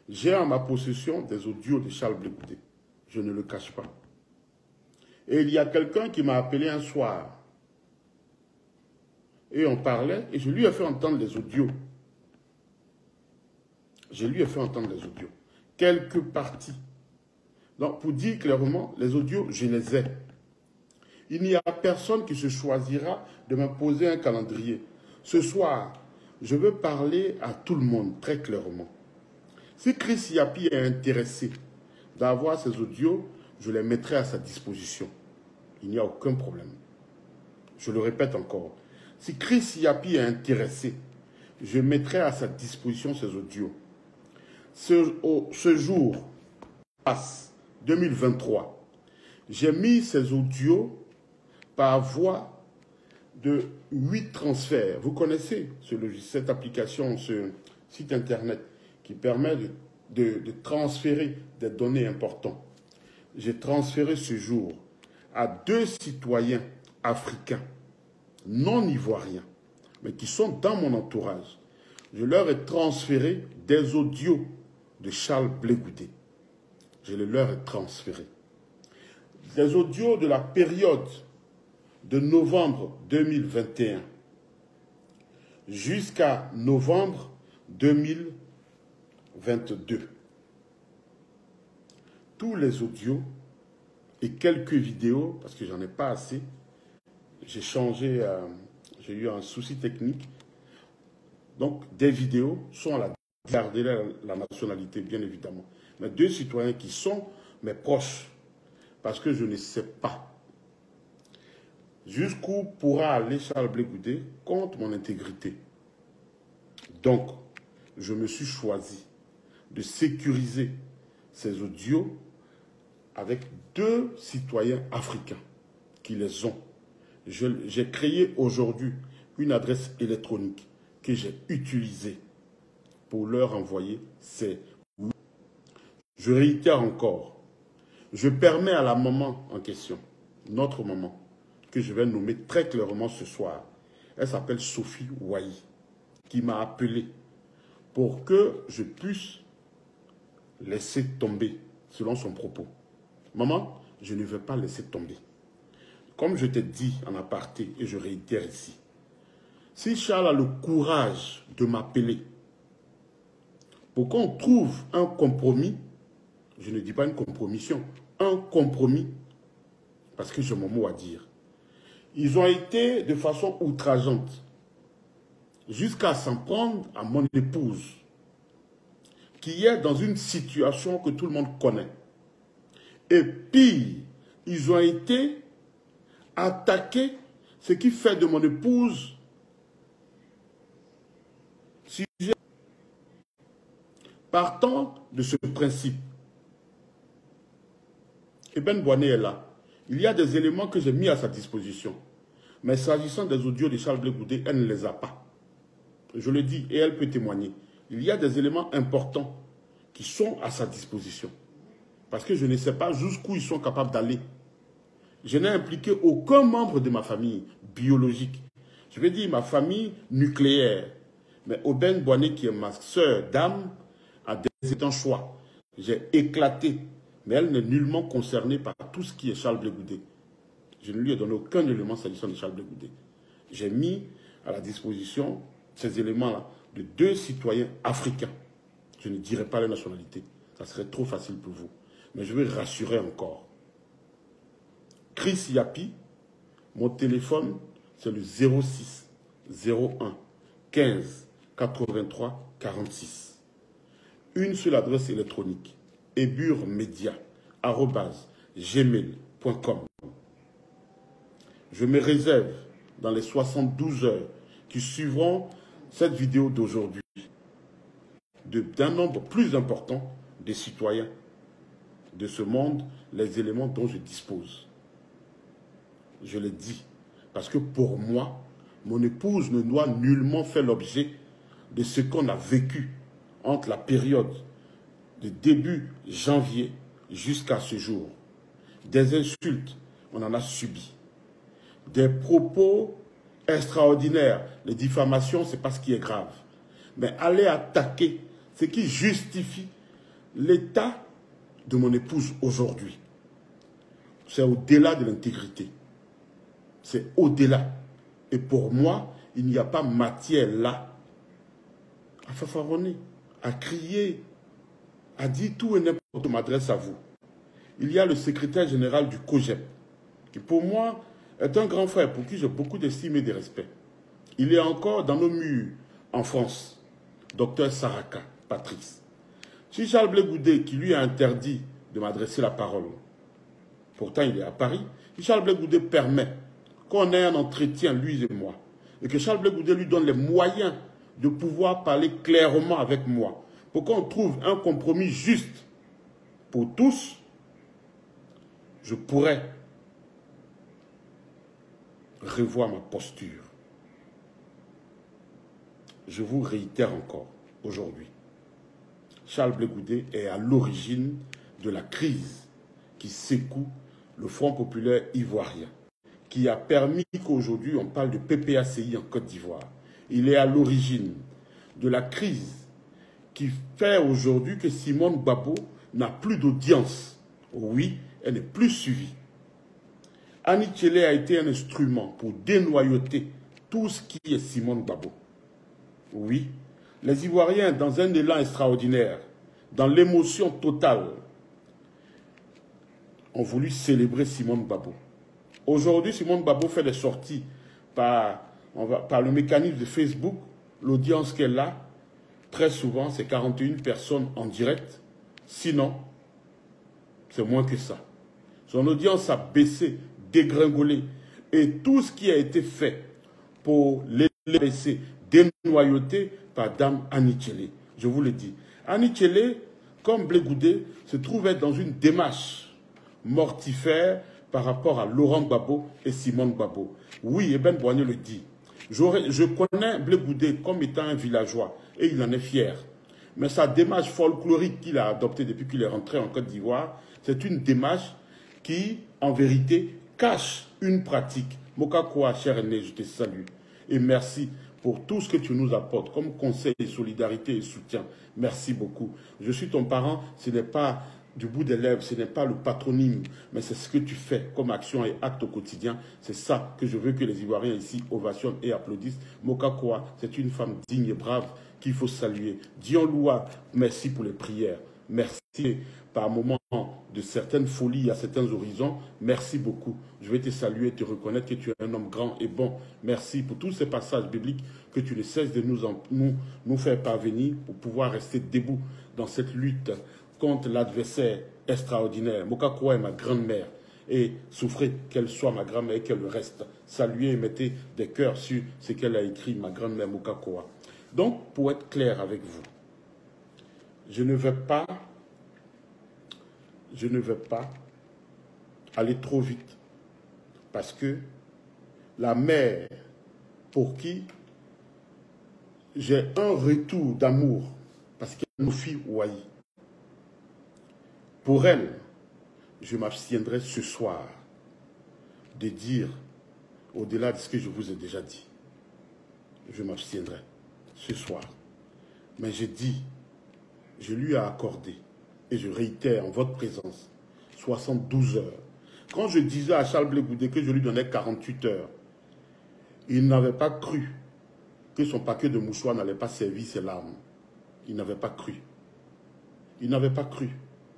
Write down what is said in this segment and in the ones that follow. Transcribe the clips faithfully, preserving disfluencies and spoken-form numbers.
J'ai en ma possession des audios de Charles Blé Goudé. Je ne le cache pas. Et il y a quelqu'un qui m'a appelé un soir. Et on parlait, et je lui ai fait entendre les audios. Je lui ai fait entendre les audios. Quelques parties. Donc, pour dire clairement, les audios, je les ai. Il n'y a personne qui se choisira de m'imposer un calendrier. Ce soir, je veux parler à tout le monde, très clairement. Si Chris Yapi est intéressé d'avoir ces audios, je les mettrai à sa disposition. Il n'y a aucun problème. Je le répète encore. Si Chris Yapi est intéressé, je mettrai à sa disposition ces audios. Ce, au, ce jour, deux mille vingt-trois, j'ai mis ces audios par voie de huit transferts. Vous connaissez ce, cette application, ce site internet qui permet de, de, de transférer des données importantes. J'ai transféré ce jour à deux citoyens africains, non ivoiriens, mais qui sont dans mon entourage. Je leur ai transféré des audios de Charles Blé Goudé. Je les leur ai transférés. Des audios de la période de novembre deux mille vingt et un jusqu'à novembre deux mille vingt-deux. Tous les audios et quelques vidéos, parce que j'en ai pas assez, j'ai changé, euh, j'ai eu un souci technique. Donc, des vidéos sont à la garder la, la nationalité, bien évidemment. Mais deux citoyens qui sont mes proches, parce que je ne sais pas jusqu'où pourra aller Charles Blé Goudé contre mon intégrité. Donc, je me suis choisi de sécuriser ces audios avec deux citoyens africains qui les ont. J'ai créé aujourd'hui une adresse électronique que j'ai utilisée pour leur envoyer ces... Je réitère encore, je permets à la maman en question, notre maman, que je vais nommer très clairement ce soir. Elle s'appelle Sophie Ouahi, qui m'a appelé pour que je puisse laisser tomber, selon son propos. Maman, je ne vais pas laisser tomber. Comme je t'ai dit en aparté, et je réitère ici, si Charles a le courage de m'appeler pour qu'on trouve un compromis, je ne dis pas une compromission, un compromis, parce que j'ai mon mot à dire. Ils ont été de façon outrageante, jusqu'à s'en prendre à mon épouse, qui est dans une situation que tout le monde connaît. Et pire, ils ont été attaqués, ce qui fait de mon épouse sujet. Partant de ce principe, Eben Boané est là. Il y a des éléments que j'ai mis à sa disposition. Mais s'agissant des audios de Charles Blé Goudé, elle ne les a pas. Je le dis et elle peut témoigner. Il y a des éléments importants qui sont à sa disposition. Parce que je ne sais pas jusqu'où ils sont capables d'aller. Je n'ai impliqué aucun membre de ma famille biologique. Je vais dire ma famille nucléaire. Mais Eben Boané, qui est ma sœur d'âme, a décidé un choix. J'ai éclaté. Mais elle n'est nullement concernée par tout ce qui est Charles Blé Goudé. Je ne lui ai donné aucun élément s'agissant de Charles Blé Goudé. J'ai mis à la disposition ces éléments-là de deux citoyens africains. Je ne dirai pas la nationalité. Ça serait trop facile pour vous. Mais je vais rassurer encore. Chris Yapi, mon téléphone, c'est le zéro six zéro un quinze quatre-vingt-trois quarante-six. Une seule adresse électronique. eburmedia arobase gmail point com. Je me réserve dans les soixante-douze heures qui suivront cette vidéo d'aujourd'hui d'un nombre plus important de citoyens de ce monde, les éléments dont je dispose. Je l'ai dit, parce que pour moi, mon épouse ne doit nullement faire l'objet de ce qu'on a vécu entre la période de début janvier jusqu'à ce jour. Des insultes, on en a subi. Des propos extraordinaires. Les diffamations, ce n'est pas ce qui est grave. Mais aller attaquer ce qui justifie l'état de mon épouse aujourd'hui, c'est au-delà de l'intégrité. C'est au-delà. Et pour moi, il n'y a pas matière là à fanfaronner, à crier, à dire tout et n'importe quoi. Je m'adresse à vous. Il y a le secrétaire général du COGEP, qui pour moi est un grand frère pour qui j'ai beaucoup d'estime et de respect. Il est encore dans nos murs en France, docteur Saraka, Patrice. Si Charles Blé Goudé, qui lui a interdit de m'adresser la parole, pourtant il est à Paris, si Charles Blé Goudé permet qu'on ait un entretien, lui et moi, et que Charles Blé Goudé lui donne les moyens de pouvoir parler clairement avec moi, pour qu'on trouve un compromis juste pour tous, je pourrais revoir ma posture. Je vous réitère encore aujourd'hui, Charles Blé Goudé est à l'origine de la crise qui secoue le Front populaire ivoirien, qui a permis qu'aujourd'hui on parle de P P A C I en Côte d'Ivoire. Il est à l'origine de la crise qui fait aujourd'hui que Simone Gbagbo n'a plus d'audience. Oui, elle n'est plus suivie. Annie Tchélé a été un instrument pour dénoyauter tout ce qui est Simone Gbagbo. Oui, les Ivoiriens, dans un élan extraordinaire, dans l'émotion totale, ont voulu célébrer Simone Gbagbo. Aujourd'hui, Simone Gbagbo fait des sorties par, on va, par le mécanisme de Facebook. L'audience qu'elle a, très souvent, c'est quarante et une personnes en direct. Sinon, c'est moins que ça. Son audience a baissé, dégringolé. Et tout ce qui a été fait pour les laisser dénoyauter par Dame Annie Tchélé. Je vous le dis. Annie Tchélé, comme Blé Goudé, se trouvait dans une démarche mortifère par rapport à Laurent Gbagbo et Simone Gbagbo. Oui, Eben Boigny le dit. Je connais Blé Goudé comme étant un villageois et il en est fier. Mais sa démarche folklorique qu'il a adoptée depuis qu'il est rentré en Côte d'Ivoire, c'est une démarche qui, en vérité, cache une pratique. Mokakoa, cher aîné, je te salue. Et merci pour tout ce que tu nous apportes comme conseil, solidarité et soutien. Merci beaucoup. Je suis ton parent, ce n'est pas du bout des lèvres, ce n'est pas le patronyme, mais c'est ce que tu fais comme action et acte au quotidien. C'est ça que je veux que les Ivoiriens ici ovationnent et applaudissent. Mokakoa, c'est une femme digne et brave qu'il faut saluer. Dion Loua, merci pour les prières. Merci par moments de certaines folies à certains horizons. Merci beaucoup. Je vais te saluer et te reconnaître que tu es un homme grand et bon. Merci pour tous ces passages bibliques que tu ne cesses de nous, en, nous, nous faire parvenir pour pouvoir rester debout dans cette lutte contre l'adversaire extraordinaire. Mokakoa est ma grand-mère. Et souffrez qu'elle soit ma grand-mère et qu'elle reste. Saluez et mettez des cœurs sur ce qu'elle a écrit, ma grand-mère Mokakoa. Donc, pour être clair avec vous, je ne vais pas, je ne vais pas aller trop vite. Parce que la mère pour qui j'ai un retour d'amour, parce qu'elle nous fit ouaillir, pour elle, je m'abstiendrai ce soir de dire, au-delà de ce que je vous ai déjà dit, je m'abstiendrai ce soir. Mais j'ai dit, je lui ai accordé, et je réitère en votre présence, soixante-douze heures. Quand je disais à Charles Blé Goudé que je lui donnais quarante-huit heures, il n'avait pas cru que son paquet de mouchoirs n'allait pas servir ses larmes. Il n'avait pas cru. Il n'avait pas cru.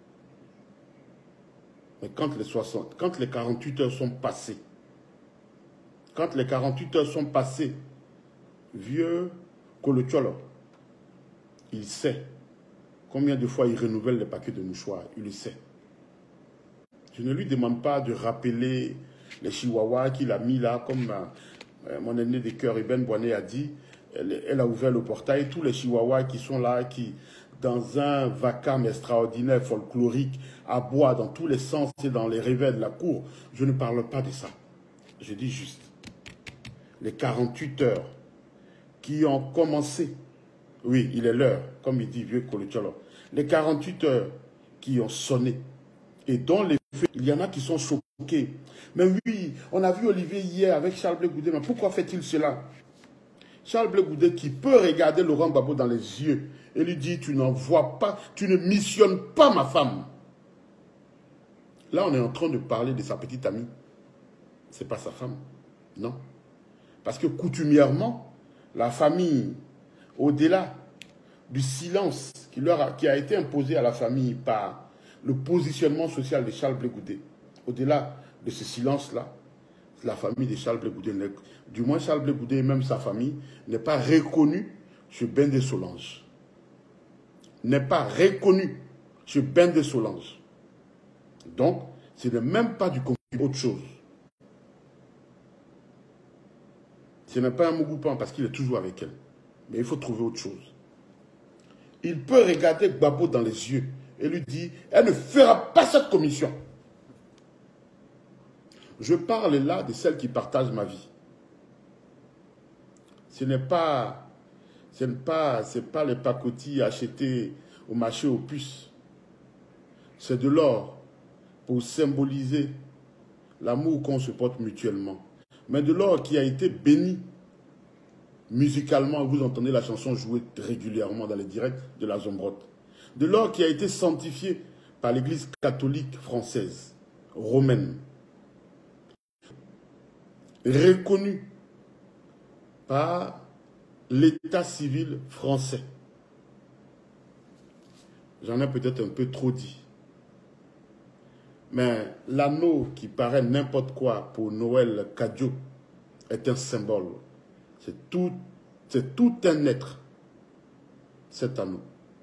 Mais quand les, soixante, quand les quarante-huit heures sont passées, quand les quarante-huit heures sont passées, vieux Kolocholo, il sait combien de fois il renouvelle les paquets de mouchoirs. Il le sait. Je ne lui demande pas de rappeler les chihuahuas qu'il a mis là, comme euh, mon aîné de cœur, Eben Boigny, a dit. Elle, elle a ouvert le portail. Tous les chihuahuas qui sont là, qui, dans un vacarme extraordinaire, folklorique, aboient dans tous les sens et dans les revers de la cour. Je ne parle pas de ça. Je dis juste les quarante-huit heures qui ont commencé. Oui, il est l'heure, comme il dit vieux Kolocholo. Les quarante-huit heures qui ont sonné et dont les faits, il y en a qui sont choqués. Mais oui, on a vu Olivier hier avec Charles Blé Goudé. Mais pourquoi fait-il cela? Charles Blé Goudé qui peut regarder Laurent Gbagbo dans les yeux et lui dit, tu n'envoies pas, tu ne missionnes pas ma femme. Là, on est en train de parler de sa petite amie. Ce n'est pas sa femme, non. Parce que coutumièrement, la famille, au-delà du silence qui, leur a, qui a été imposé à la famille par le positionnement social de Charles Blé Goudé, au-delà de ce silence-là, la famille de Charles Blé Goudé, du moins Charles Blé Goudé et même sa famille, n'est pas reconnue chez Ben de Solange. N'est pas reconnue chez Ben de Solange. Donc, ce n'est même pas du conflit, autre chose. Ce n'est pas un Mougoupan parce qu'il est toujours avec elle. Mais il faut trouver autre chose. Il peut regarder Gbagbo dans les yeux et lui dire, elle ne fera pas cette commission. Je parle là de celle qui partage ma vie. Ce n'est pas, ce n'est pas, c'est pas les pacotis achetés au marché aux puces. C'est de l'or pour symboliser l'amour qu'on se porte mutuellement. Mais de l'or qui a été béni musicalement, vous entendez la chanson jouée régulièrement dans les directs de la Zombrotte. De l'or qui a été sanctifié par l'Église catholique française, romaine. Reconnu par l'état civil français. J'en ai peut-être un peu trop dit. Mais l'anneau qui paraît n'importe quoi pour Noël Cadio est un symbole. C'est tout, c'est tout un être, cet anneau.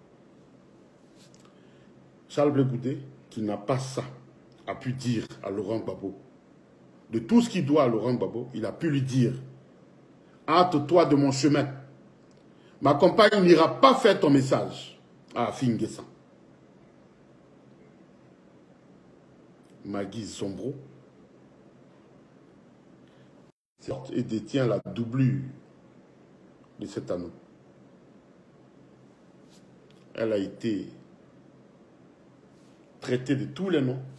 Charles Blé Goudé, qui n'a pas ça, a pu dire à Laurent Gbagbo, de tout ce qu'il doit à Laurent Gbagbo, il a pu lui dire, hâte-toi de mon chemin. Ma compagne n'ira pas faire ton message à Finguessan. Magui Zombro et détient la doublure de cet anneau. Elle a été traitée de tous les noms.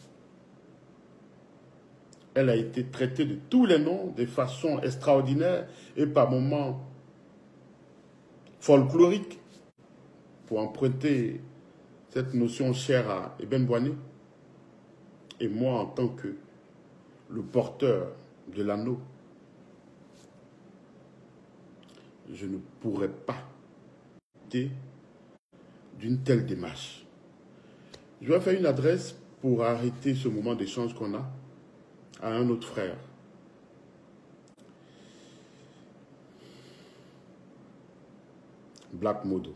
Elle a été traitée de tous les noms de façon extraordinaire et par moments folklorique, pour emprunter cette notion chère à Eben Boigny. Et moi, en tant que le porteur de l'anneau, je ne pourrais pas d'une telle démarche. Je vais faire une adresse pour arrêter ce moment d'échange qu'on a à un autre frère. Black Modo,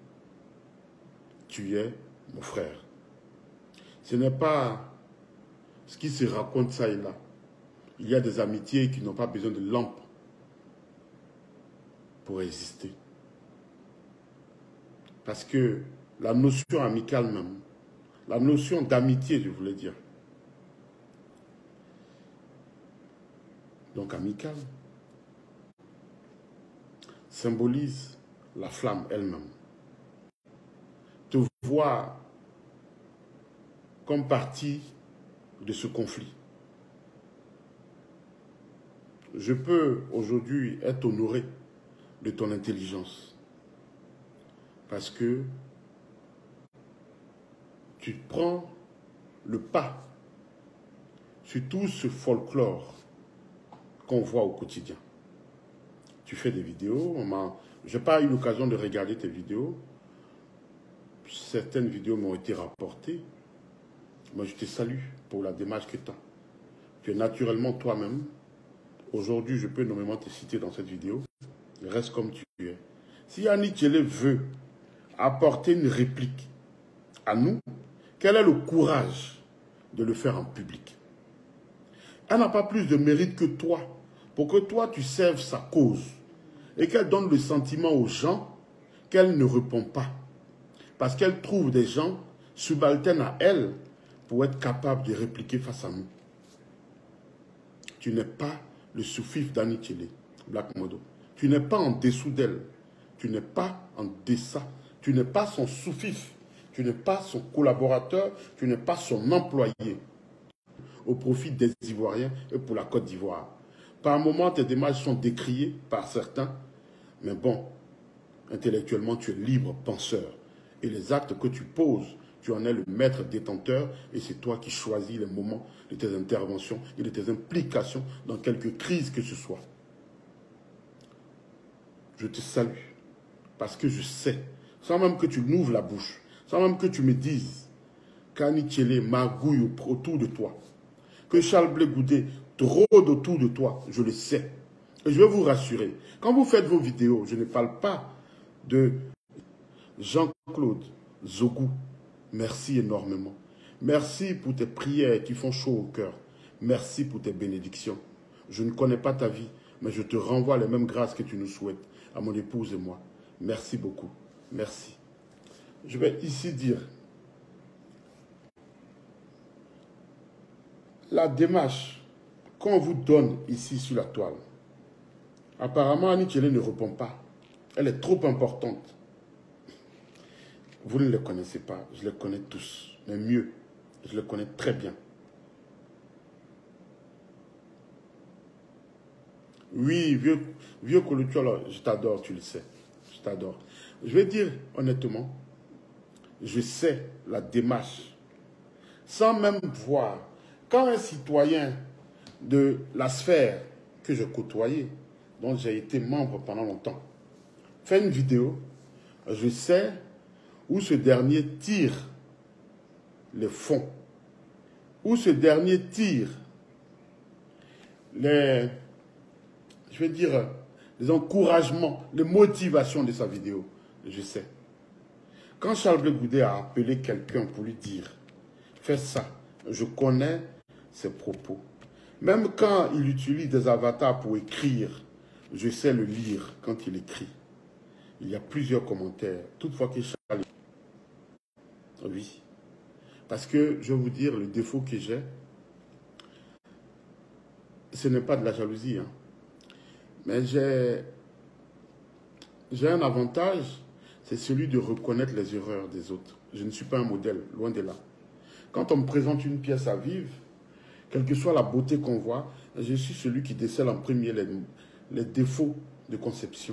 tu es mon frère. Ce n'est pas ce qui se raconte ça et là. Il y a des amitiés qui n'ont pas besoin de lampe pour exister. Parce que la notion amicale même, la notion d'amitié, je voulais dire. Donc amicale symbolise la flamme elle-même. Te voir comme partie de ce conflit. Je peux aujourd'hui être honoré de ton intelligence parce que tu prends le pas sur tout ce folklore qu'on voit au quotidien. Tu fais des vidéos, je n'ai pas eu l'occasion de regarder tes vidéos. Certaines vidéos m'ont été rapportées. Moi, je te salue pour la démarche que tu as. Tu es naturellement toi-même. Aujourd'hui, je peux nommément te citer dans cette vidéo. Reste comme tu es. Si Annie Tchelé veut apporter une réplique à nous, quel est le courage de le faire en public? Elle n'a pas plus de mérite que toi pour que toi, tu serves sa cause et qu'elle donne le sentiment aux gens qu'elle ne répond pas. Parce qu'elle trouve des gens subalternes à elle pour être capable de répliquer face à nous. Tu n'es pas le sous-fif d'Annie Tchelé, Black Modo. Tu n'es pas en dessous d'elle. Tu n'es pas en deçà. Tu n'es pas son sous-fif. Tu n'es pas son collaborateur. Tu n'es pas son employé. Au profit des Ivoiriens et pour la Côte d'Ivoire. Par moments, tes démarches sont décriées par certains. Mais bon, Intellectuellement, tu es libre penseur. Et les actes que tu poses, tu en es le maître détenteur et c'est toi qui choisis les moments de tes interventions et de tes implications dans quelque crise que ce soit. Je te salue parce que je sais, sans même que tu n'ouvres la bouche, sans même que tu me dises qu'Annie Tchélé magouille autour de toi, que Charles Blé Goudé te rôde autour de toi, je le sais. Et je vais vous rassurer, quand vous faites vos vidéos, je ne parle pas de Jean-Claude Zogou. Merci énormément. Merci pour tes prières qui font chaud au cœur. Merci pour tes bénédictions. Je ne connais pas ta vie, mais je te renvoie les mêmes grâces que tu nous souhaites, à mon épouse et moi. Merci beaucoup. Merci. Je vais ici dire la démarche qu'on vous donne ici sur la toile. Apparemment, Annie Tchélé ne répond pas. Elle est trop importante. Vous ne les connaissez pas, je les connais tous. Mais mieux, je les connais très bien. Oui, vieux, vieux Colotuolo, je t'adore, tu le sais. Je t'adore. Je vais dire honnêtement, je sais la démarche. Sans même voir, quand un citoyen de la sphère que je côtoyais, dont j'ai été membre pendant longtemps, fait une vidéo, je sais où ce dernier tire les fonds, où ce dernier tire les, je vais dire, les encouragements, les motivations de sa vidéo. Je sais. Quand Charles Blé Goudé a appelé quelqu'un pour lui dire « Fais ça », je connais ses propos. Même quand il utilise des avatars pour écrire, je sais le lire quand il écrit. Il y a plusieurs commentaires. Toutefois que Charles... Oui. Parce que, je vais vous dire, le défaut que j'ai, ce n'est pas de la jalousie. Hein. Mais j'ai j'ai un avantage, c'est celui de reconnaître les erreurs des autres. Je ne suis pas un modèle, loin de là. Quand on me présente une pièce à vivre, quelle que soit la beauté qu'on voit, je suis celui qui décèle en premier les, les défauts de conception.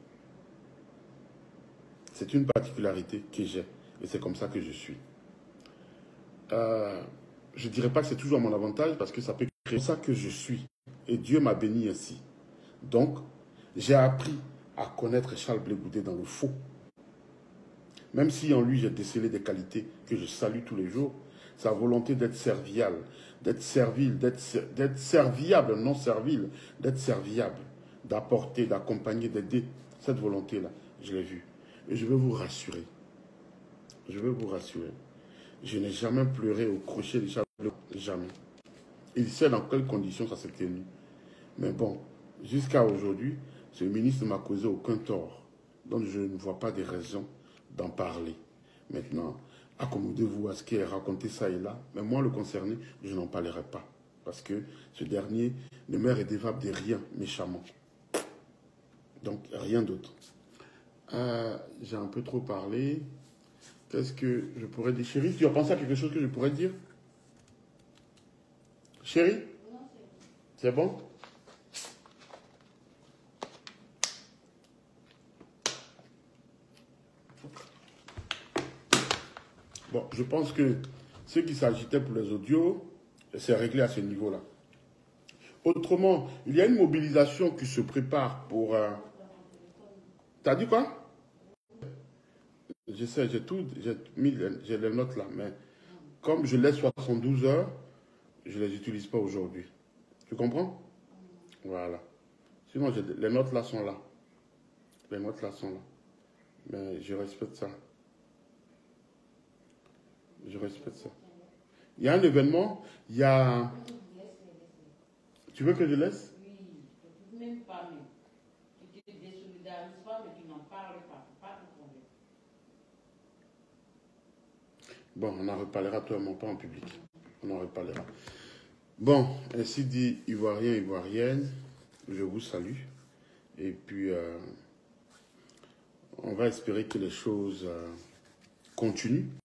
C'est une particularité que j'ai et c'est comme ça que je suis. Euh, je ne dirais pas que c'est toujours mon avantage parce que ça peut créer ça que je suis. Et Dieu m'a béni ainsi. Donc, j'ai appris à connaître Charles Blé Goudé dans le faux. Même si en lui j'ai décelé des qualités que je salue tous les jours, sa volonté d'être serviable, d'être servile, d'être serviable, non servile, d'être serviable, d'apporter, d'accompagner, d'aider, cette volonté-là, je l'ai vue. Et je veux vous rassurer. Je veux vous rassurer. Je n'ai jamais pleuré au crochet de Charles Blé Goudé, jamais. Il sait dans quelles conditions ça s'est tenu. Mais bon, jusqu'à aujourd'hui, ce ministre ne m'a causé aucun tort. Donc je ne vois pas de raison d'en parler. Maintenant, accommodez-vous à ce qu'il ait raconté ça et là. Mais moi, le concerné, je n'en parlerai pas. Parce que ce dernier ne m'est redevable de rien méchamment. Donc, rien d'autre. Euh, J'ai un peu trop parlé. Qu'est-ce que je pourrais dire? Chérie, tu as pensé à quelque chose que je pourrais dire? Chérie? C'est bon? Bon, je pense que ce qui s'agitait pour les audios, c'est réglé à ce niveau-là. Autrement, il y a une mobilisation qui se prépare pour... Euh... T'as dit quoi? Je sais, j'ai tout, j'ai mis, j'ai les notes là, mais comme je laisse soixante-douze heures, je ne les utilise pas aujourd'hui. Tu comprends? Voilà. Sinon, les notes là sont là. Les notes là sont là. Mais je respecte ça. Je respecte ça. Il y a un événement, il y a... Tu veux que je laisse? Oui, même pas même. Tu te désolidarises pas, mais tu n'en parles pas. Pas de problème. Bon, on en reparlera toi et moi, pas en public. On en reparlera. Bon, ainsi dit, Ivoirien, Ivoirienne, je vous salue. Et puis, euh, on va espérer que les choses euh, continuent.